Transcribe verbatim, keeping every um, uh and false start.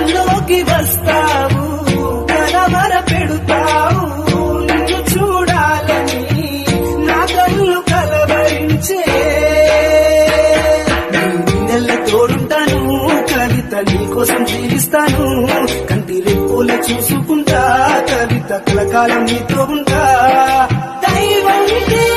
కలలోకి వస్తావు కలవర పెడుతావు నిన్ను చూడాలని నా కళ్ళు కలవరించే నెల తోడుంటాను కవిత నీకోసం జీవిస్తాను కంటి రెప్పుల చూసుకుంటా కవిత కలకాలం నీతో ఉంటా దైవం